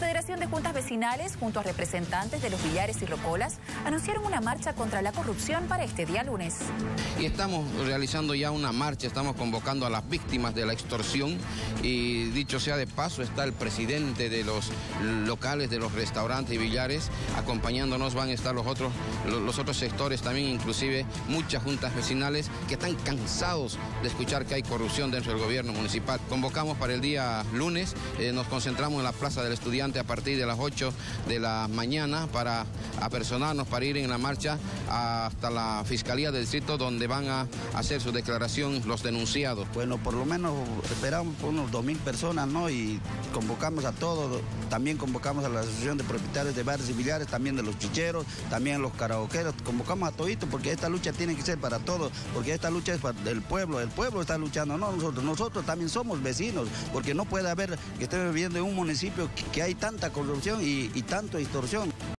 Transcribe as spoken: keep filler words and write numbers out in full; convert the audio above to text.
Federación de Juntas Vecinales, junto a representantes de los billares y rocolas, anunciaron una marcha contra la corrupción para este día lunes. Y estamos realizando ya una marcha, estamos convocando a las víctimas de la extorsión y dicho sea de paso, está el presidente de los locales, de los restaurantes y billares, acompañándonos van a estar los otros, los otros sectores también, inclusive muchas juntas vecinales que están cansados de escuchar que hay corrupción dentro del gobierno municipal. Convocamos para el día lunes, eh, nos concentramos en la Plaza del Estudiante a partir de las ocho de la mañana para apersonarnos, para ir en la marcha hasta la Fiscalía del Distrito, donde van a hacer su declaración los denunciados. Bueno, por lo menos esperamos por unos dos mil personas, ¿no? Y convocamos a todos, también convocamos a la Asociación de Propietarios de Bares y Billares, también de los chicheros, también a los karaokeros, convocamos a toditos porque esta lucha tiene que ser para todos, porque esta lucha es para el pueblo, el pueblo está luchando, no nosotros, nosotros también somos vecinos, porque no puede haber que estemos viviendo en un municipio que hay tanta corrupción y, y tanta extorsión.